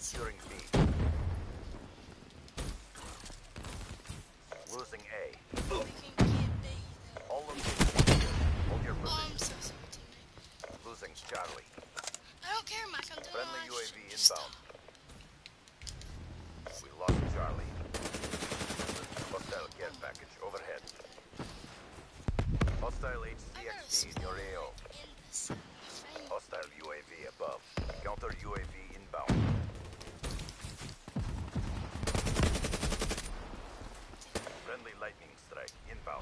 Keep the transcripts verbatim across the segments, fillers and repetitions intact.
Securing B. Losing A. We can get B though. All locations. Hold your Oh, I'm position. so sorry, teammate. Losing Charlie. I don't care, Mike. I'm doing Friendly my U A V sh- inbound. We lost Charlie. Hostile care package overhead. Hostile H C X D in your A O. In the sun, frame. Hostile U A V above. Counter U A V inbound. Friendly lightning strike inbound.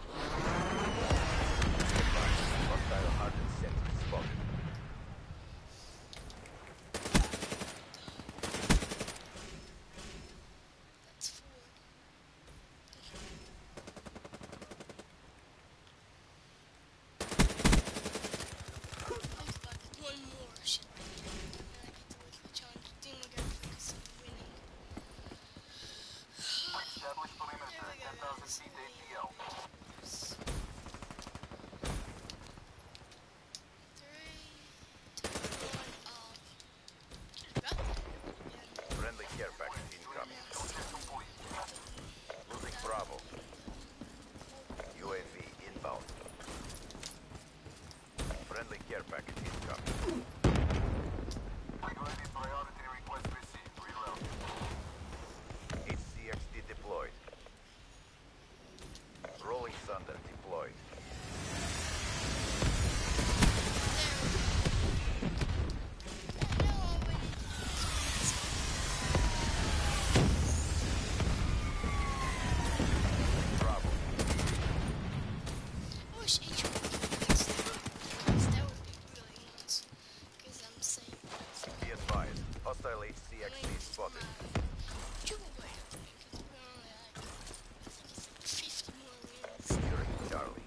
Hostile hardened sentry spotted. That's four. Looks like one more should be here. And then I get to wait for the challenge. Then we gotta focus on winning. Establish perimeter There we at go, ten thousand guys. feet A T L. Three, two, one, off. Should've got that. Yeah. Friendly care package incoming. Check complete. Losing Bravo. U A V inbound. Friendly care package incoming. Ready priority request received. Reload. H C X D deployed. Rolling Thunder deployed. Bravo. I wish each one could fix that. Because that would be really nice. Because I'm saying Be advised. Hostile H C X D spotted. fifty more wins. Securing Charlie.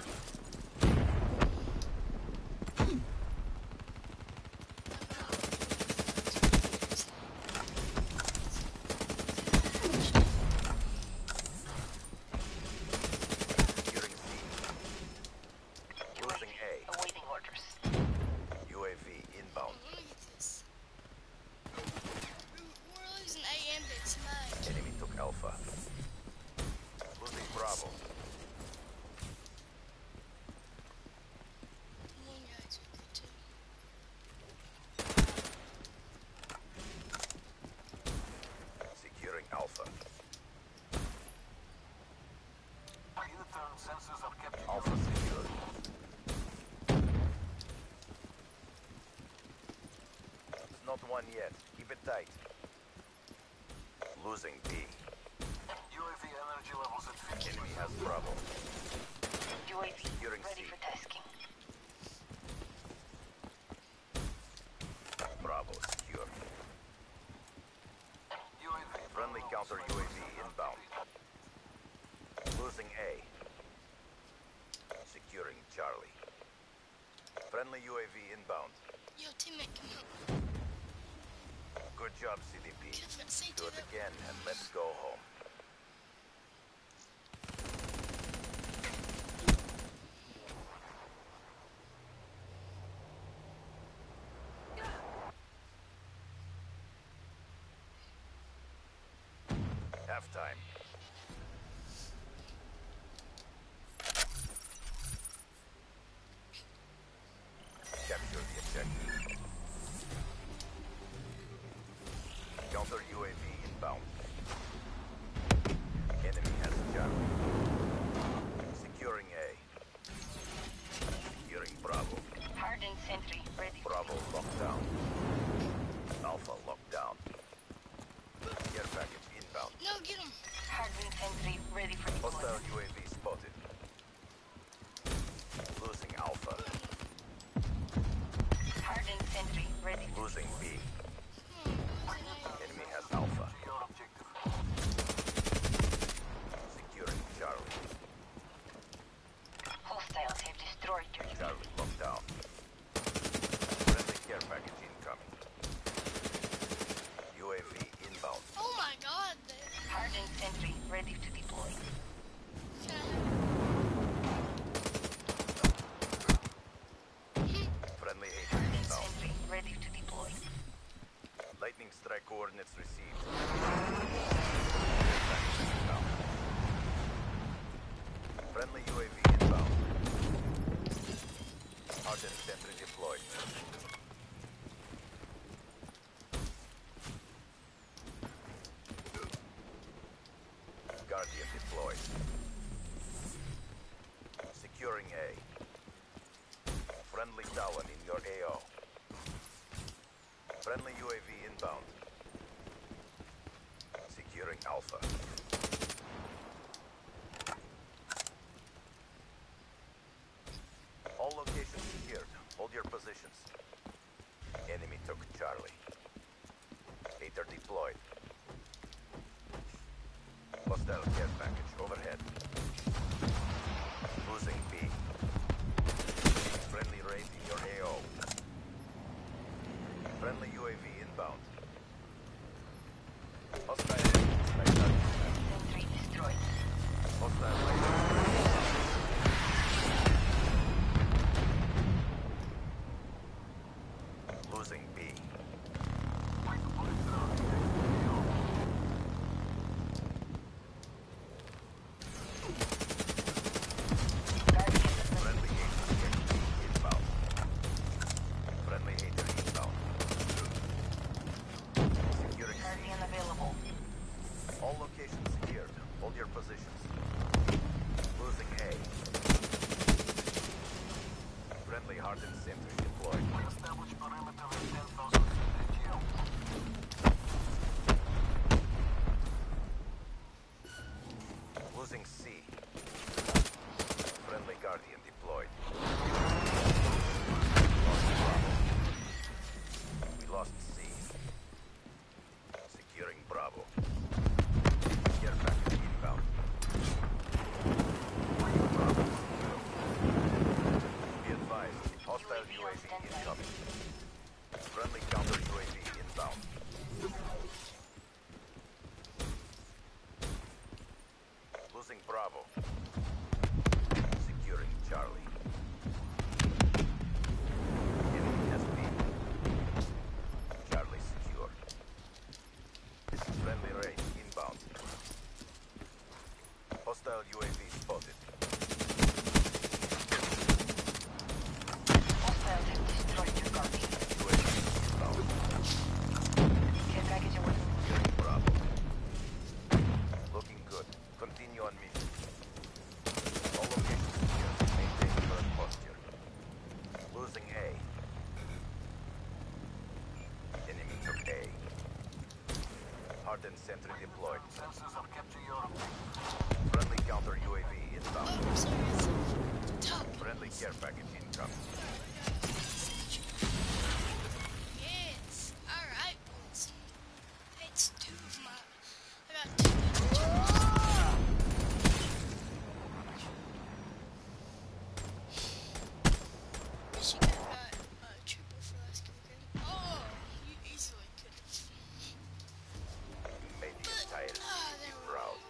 Securing C. Losing A. Awaiting orders. U A V inbound. I wanna get this. We're losing A and B tonight. Enemy took Alpha. Losing Bravo. One guy took it too. Securing Alpha. Internal sensors are kept Alpha secured. It's not one yet. Keep it tight. Losing B. U A V energy levels at fifty. Enemy has Bravo. U A V Securing ready C. for tasking. Bravo secure. U A V Friendly counter U A V inbound. Losing A. Securing Charlie. Friendly U A V inbound. Yo, teammate, come on. Good job, C D P. Get that C Do it T again and let's go home. Halftime. Capture the objective. Counter U A V inbound. Enemy has Charlie. Securing A. Securing Bravo. Hardened sentry ready. Bravo locked down. Alpha locked down. Care package inbound. No, get him. Hardened sentry ready for Hostile deployment. U A V spotted. Losing Alpha. Hardened sentry ready. Losing B. Come on, losing A. Enemy has Alpha. Secure objective. Securing Charlie. Hostiles have destroyed your unit. Charlie locked down. Friendly care package incoming. U A V inbound. Oh my god, there. Hardened sentry ready to deploy. Can I have Friendly agent Hardened inbound. sentry ready to deploy. Lightning strike Coordinates received. Friendly U A V inbound. Hardened sentry deployed. Guardian deployed. Securing A. Friendly Talon in your A O. Friendly U A V inbound. Securing Alpha. All locations secured. Hold your positions. Enemy took Charlie. Hater deployed. Hostile care package overhead. Losing B. Friendly raid in your A O. Friendly U A V inbound. Hostile. Sentry destroyed. Hostile laser. Losing B. Friendly hater inbound. Friendly hater inbound. Securing Guardian available. all locations secured. Hold your positions. Losing A. Friendly hardened sentry deployed. Establish perimeter at ten thousand A T L. Losing C. Friendly Guardian deployed. We lost C. Securing Bravo. Care package inbound. Bravo. Be advised, hostile U A V incoming. Friendly counter U A V inbound. Losing Bravo. Securing Charlie. Enemy S P. Charlie secure. Friendly raid inbound. Hostile U A V spotted. Hostiles have destroyed your Guardian. U A V inbound. Care package awaiting. Securing Bravo. Looking good. Continue on mission. All locations secure. Maintain current posture. Losing A. Enemy took A. Hardened sentry deployed. Sensors have captured your Friendly counter U A V inbound. Oh, sorry, it's a top. Friendly care package incoming. Yes. Alright, boys. It's two of my. I got two of Michigan got a triple for last weekend. Oh, you easily could have. Made the entire Ah, city there we proud.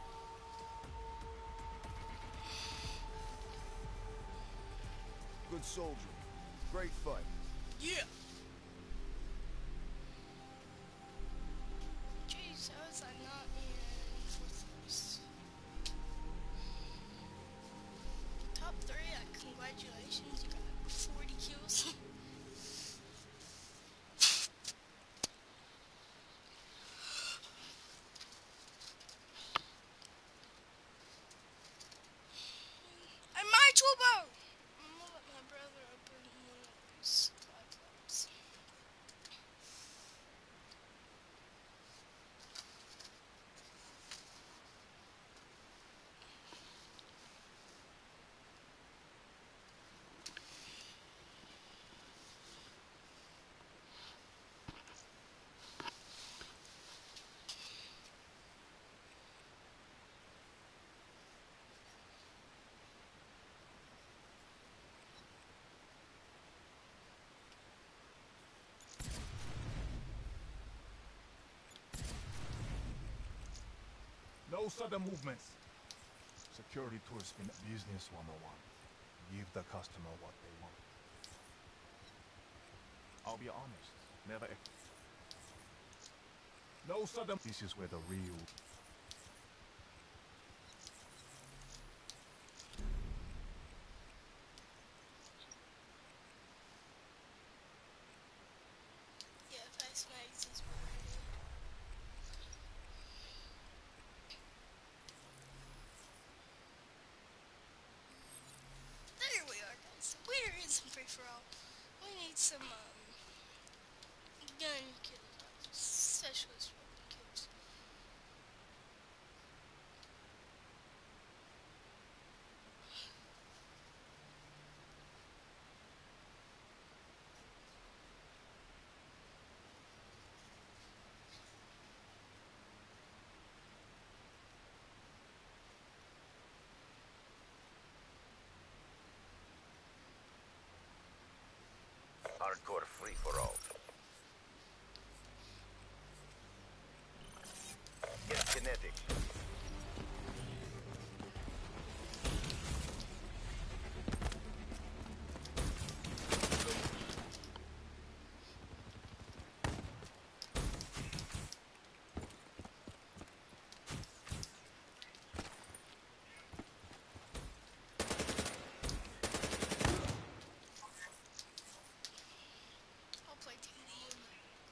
Good soldier. Great fight. Yeah. Jeez, I was like not in fourth place. Top three, like, congratulations, you got forty kills. And my turbo! I'm gonna let my brother open one of these supply drops. No sudden movements. Security tours in Business one oh one. Give the customer what they want. I'll be honest. Never. ex- No sudden. This is where the real. Yeah, Fast Mags is where I am. There we are, guys. So we're in some free for all. We need some um gun kills, uh, specialist weapon kills. Hardcore free for all. Get kinetic. I'll play T D M.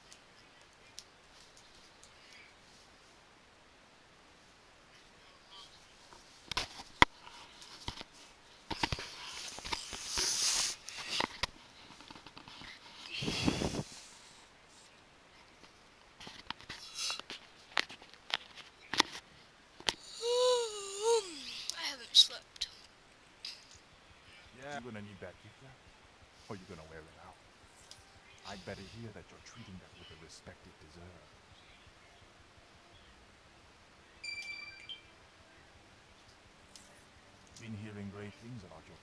I haven't slept. Yeah. You gonna need that gift wrap? Or you gonna wear it out? I'd better hear that you're treating that with the respect it deserves. Been hearing great things about your.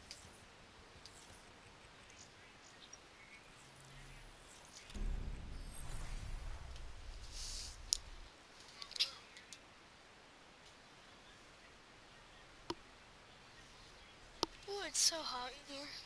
Oh, it's so hot in here.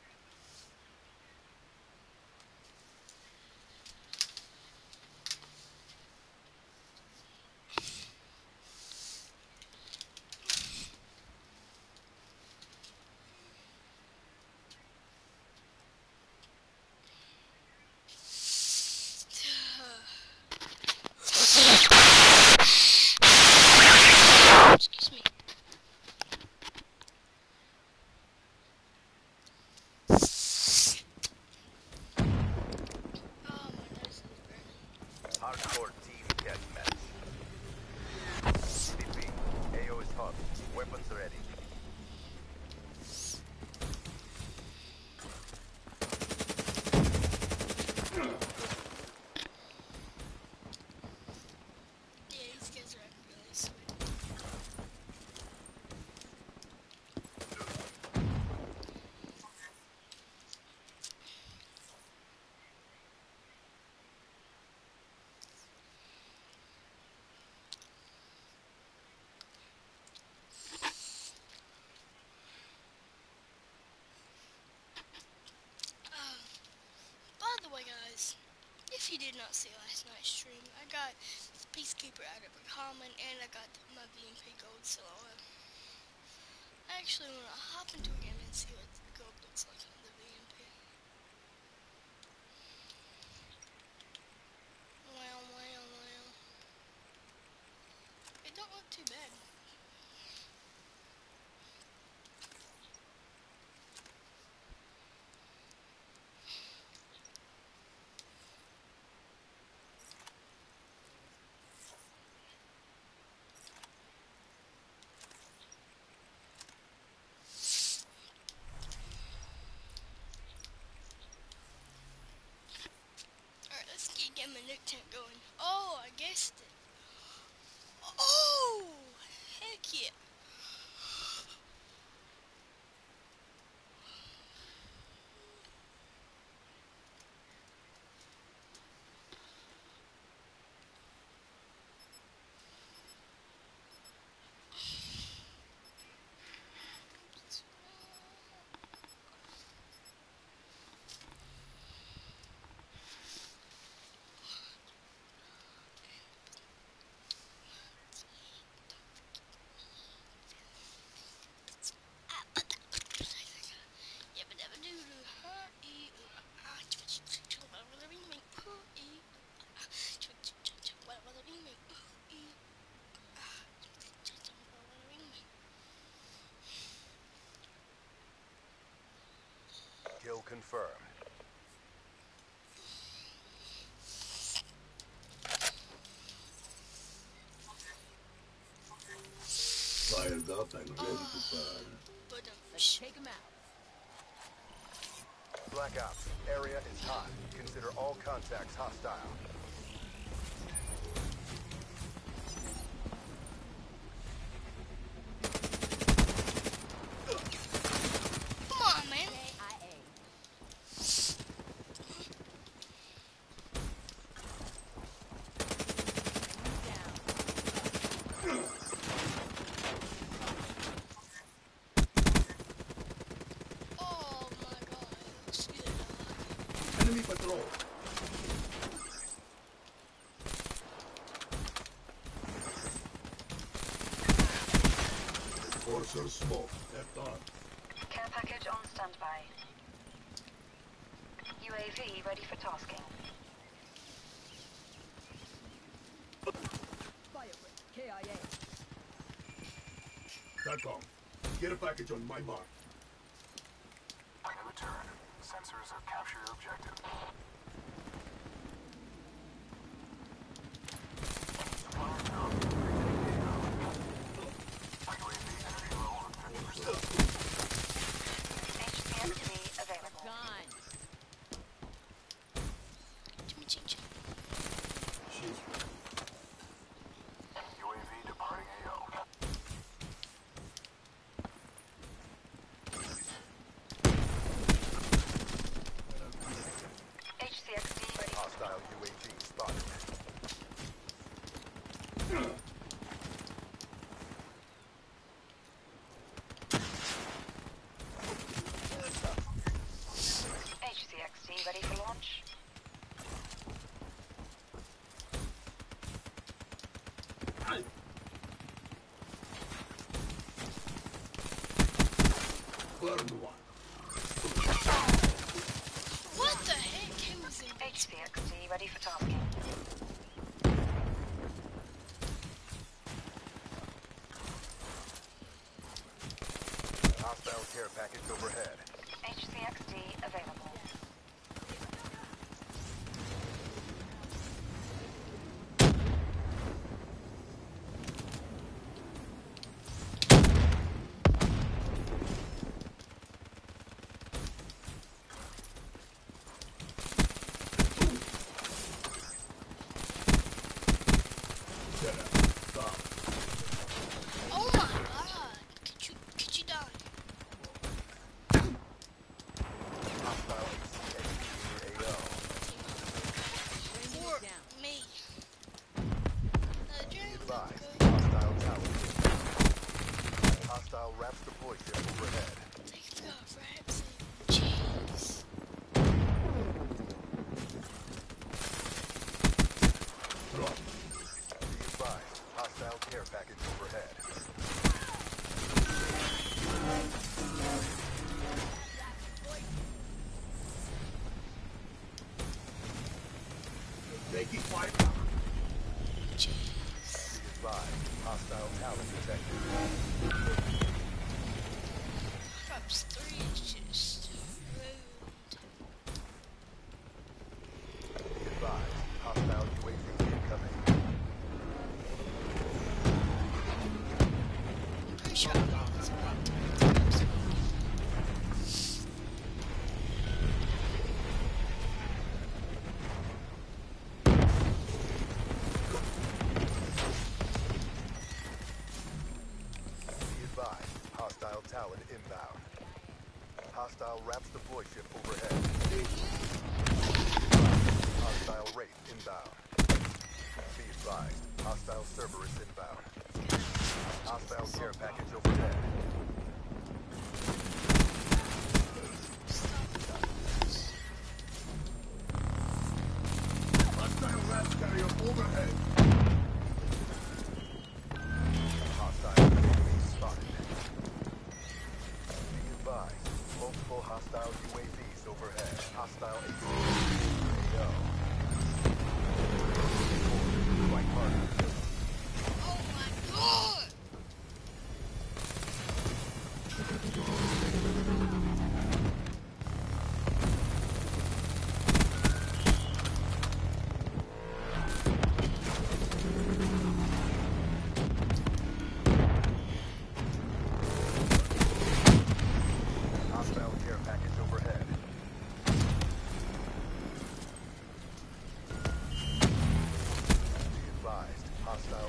Excuse me. Oh, my nose is burning. Hardcore team deathmatch. C P, A O is hot. Weapons ready. Yeah, these guys are acting really sweet. Um, by the way, guys, if you did not see last night's stream, I got Peacekeeper out of a common, and I got my V M P gold, so uh, I actually want to hop into a game and see what the gold looks like on the V M P. Wow, wow, wow. It don't look too bad. confirmed. Fired up and ready to burn. But um, Let's take him out. Black Ops, area is hot. Consider all contacts hostile. come on, man. K I A. Down. Oh my god, it looks good. Enemy patrol. Enforcer smoke. Left on. Care package on standby. U A V ready for tasking. Fire break. K I A. Satcom. Get a package on my mark. In return, sensors have captured your objective. Supplier drone. U A V energy low on fifty percent. H C X D available. Gone. Jimmy Ching Ching. She's U A V departing A O. H C X D ready for Hostile U A V spotted. H C X D ready for launch. burn one. What the heck? He was in H C X D ready for tasking. Hostile care package overhead. H C X D available. Get up. Stop. Oh my god. Could you could you die? Hostile A C X D near A O. Ranging For it down. me. Uh, Be Jeremy, advised, good. hostile tower. Hostile wraps deploy ship overhead. Thank God for Hepsi. Jeez. Drop. Be advised, hostile care package overhead. Taking fire. Jeez. Be advised, hostile tower detected. Props three is just ruined. Be advised, hostile U A V incoming. Pretty sure I'm not this bad. Be advised, hostile Talon inbound. Hostile wraps deploy ship overhead. Hostile Wraith inbound. Be advised, hostile Cerberus inbound. Hostile care package overhead. Hostile rat carrier overhead. Hostile U A V spotted. Be advised, multiple hostile U A Vs overhead. Hostile A C A O. Quite harder. Oh my god!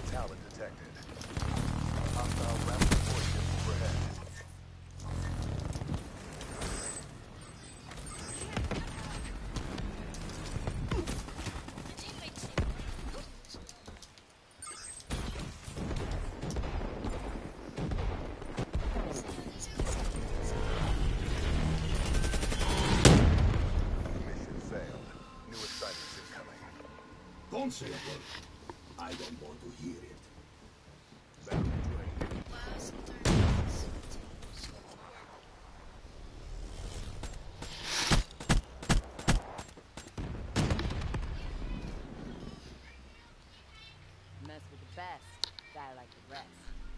talent detected. Hostile rapid support ship overhead. The teammates seem to as well. Mission failed. New assignments incoming. Concealable. I don't want to hear it. Battery drained. Wow, some third minutes. Mess with the best. Die like the rest.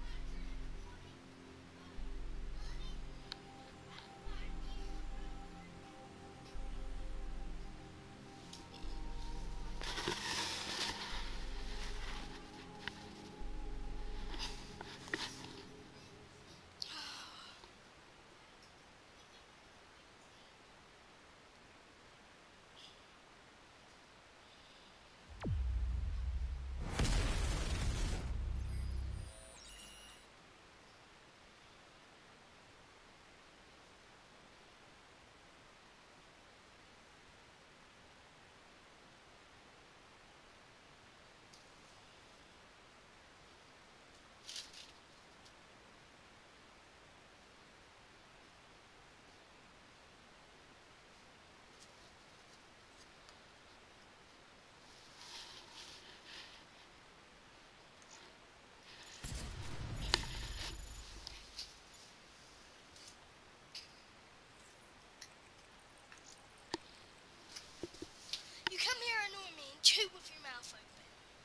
You come here and annoy me and chew with your mouth open.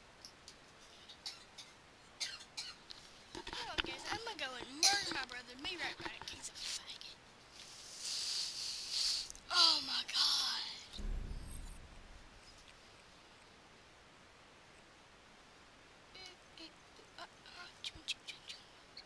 Hold on, guys. I'm gonna go and murder my brother. Be right back. He's a faggot. Oh my god. Uh, uh, choo, choo, choo, choo.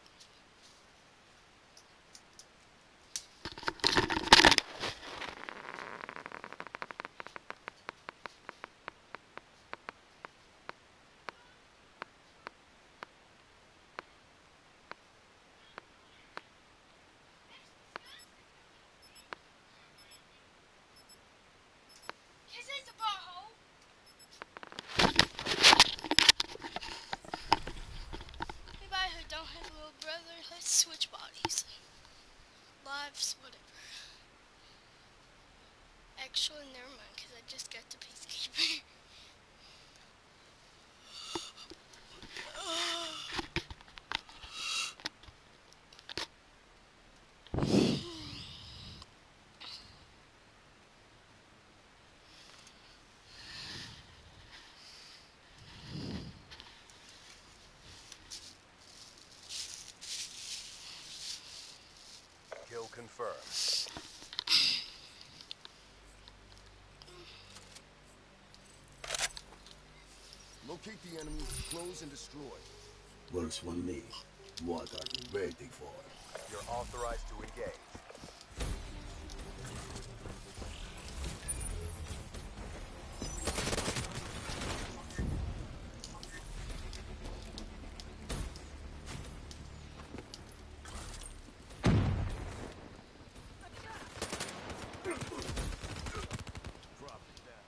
This is the butthole. Anybody who don't have a little brother, let's switch bodies. Lives, whatever. Actually, never mind, because I just got the peacekeeper. Kill confirmed. Locate the enemy, close and destroy. Works for me. What are you waiting for? You're authorized to engage. Drop it down.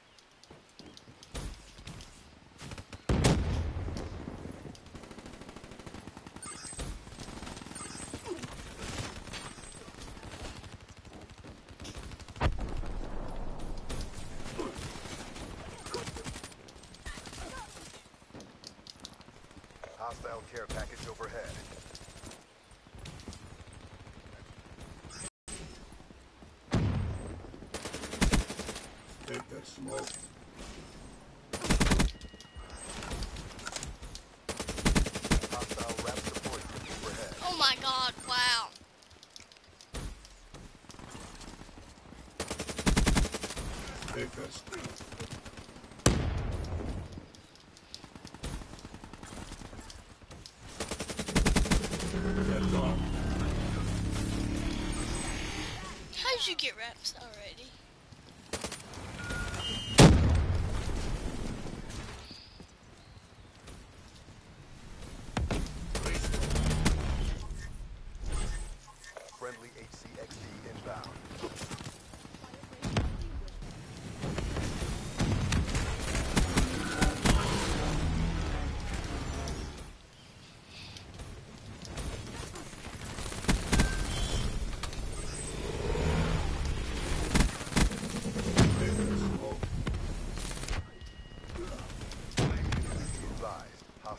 Hostile care package overhead. Take that smoke. Hostile rap support ship overhead. Oh my god, wow. Take that smoke. Get gone. How did you get reps already?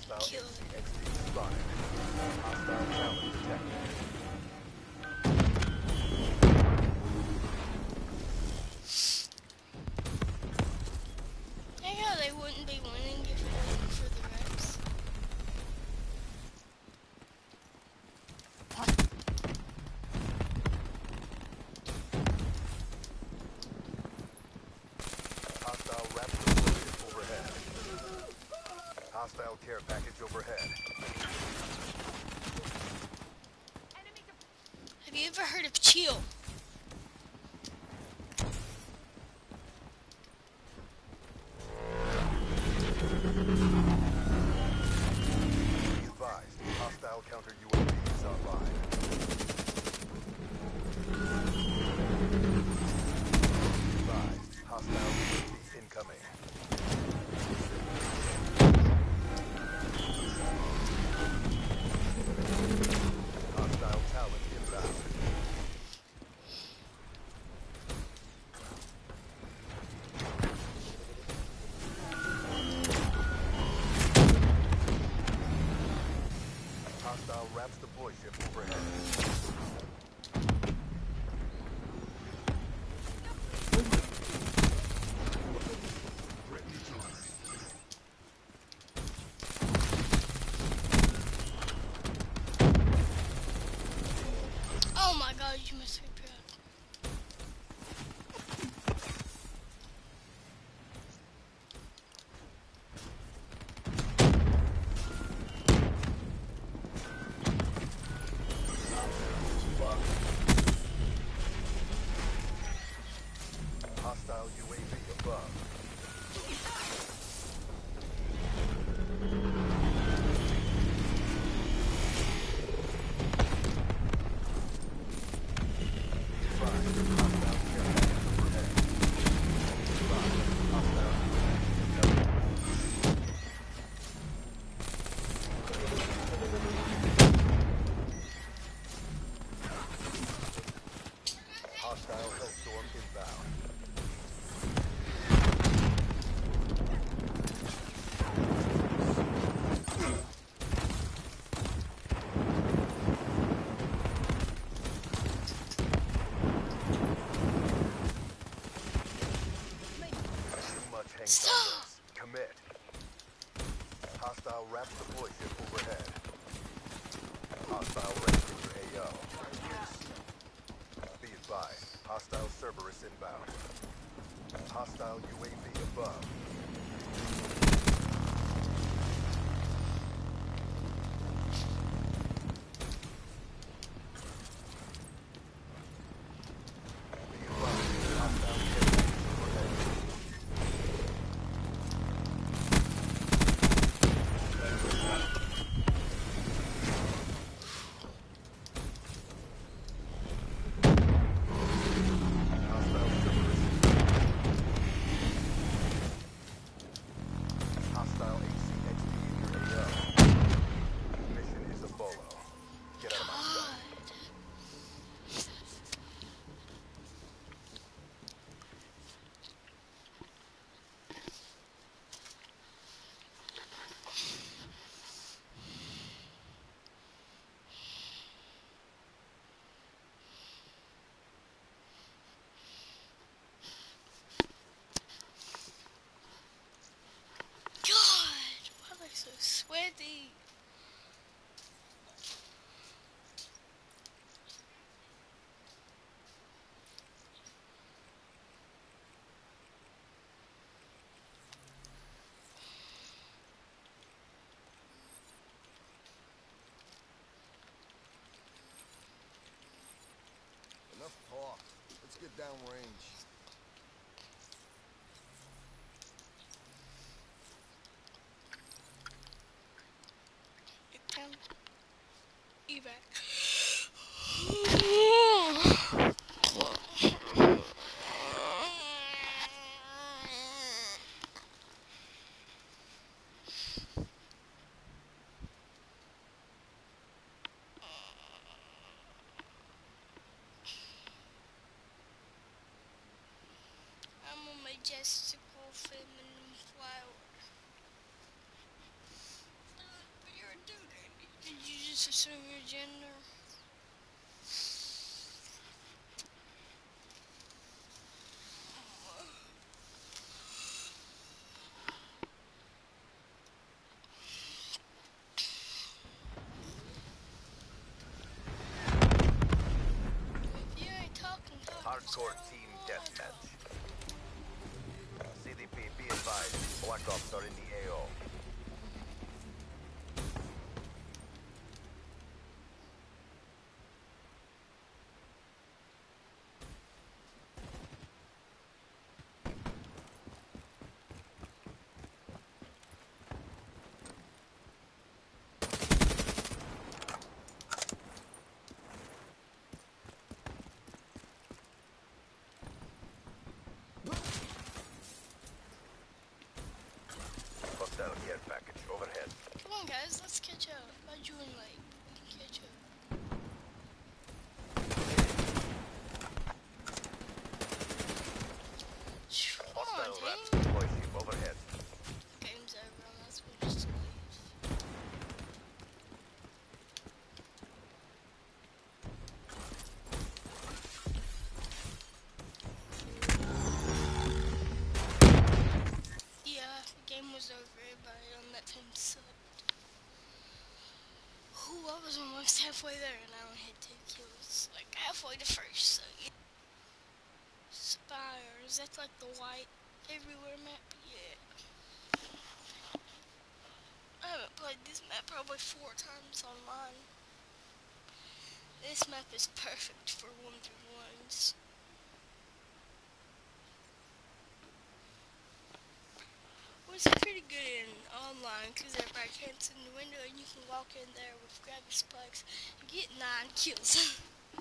Hostile Kill it. X P spotted. Hostile talent detected. I know they wouldn't be winning if it wasn't for the reps. Hostile raptor deployed overhead. Hostile care package overhead. Have you ever heard of chill? Be advised, hostile counter U A V is online. Be advised, hostile U A V incoming. Hostile talent inbound. Hostile wraps deploy ship overhead. Oh my god, you must be proud. Hostile U A V above. Hostile Hellstorm inbound. Too much hangs on Stop. this. Commit. Hostile wraps deploy ship overhead. Hostile rescue A O. Be advised, hostile Cerberus inbound. Hostile U A V above. Be advised, hostile care package overhead. Hostile Cerberus. Hostile H C X P in your A O. Mission is a bolo. Get out of my sight. God, why am I so sweaty? Enough talk. Let's get downrange. Um, evac. I'm a majestical feminine flower. assume your gender. If you ain't talking, talking. Hardcore team deathmatch. C D P, be advised. Black Ops are in the A O. Hostile care package overhead. Come on, guys, let's catch up. By June late, we can catch up. Come on, Hostile Raps team. deploy ship overhead. Game's over. I might as well just leave. Yeah, the game was over. Everybody on that team sucked. Ooh, I was almost halfway there and I only had two kills. Like halfway to first, so yeah. Spires, that's like the white everywhere map? Yeah. I haven't played this map probably four times online. This map is perfect for one v ones. Well, it's pretty good in online because everybody camps in the window and you can walk in there with Gravis Spikes and get nine kills.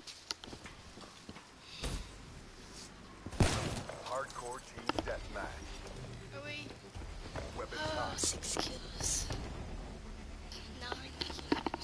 Hardcore team deathmatch. Are we? Weapon Oh, time. six kills. Nine kills.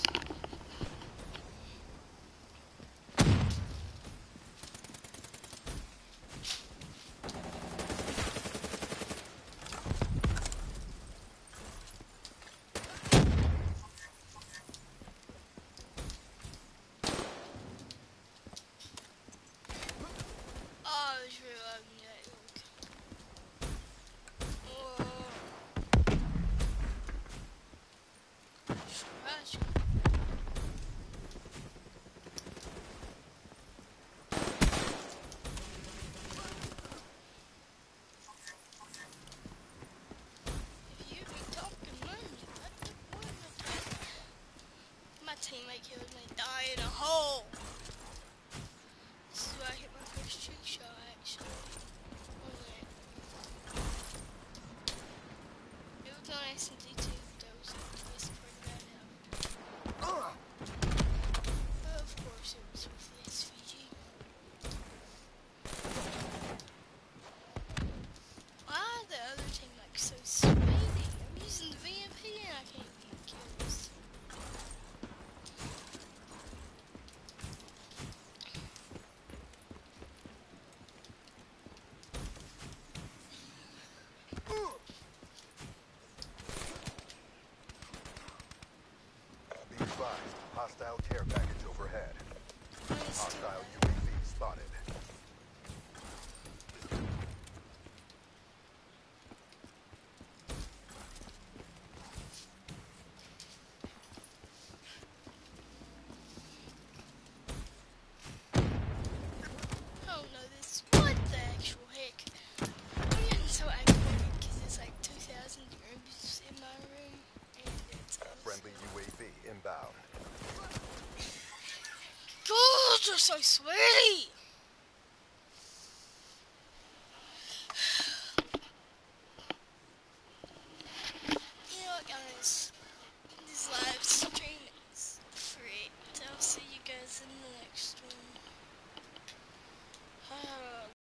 Oh, I was reloading that look. Whoa. Scratch. If you be talking money, what the what the My teammate killed me, die in a hole. This is where I hit my first trick shot, actually. On that. It was on S M G two, that was the best part about it. Of course it was with the S V G. Why the other team like so speedy? I'm using the V M P and I can't get kills. Be advised. Hostile care package overhead. Nice. Hostile U A V spotted. I don't know this. What the actual heck? I'm getting so aggravated because it's like two thousand degrees in my room and it's awesome. Friendly U A V inbound. God, they're so sweaty!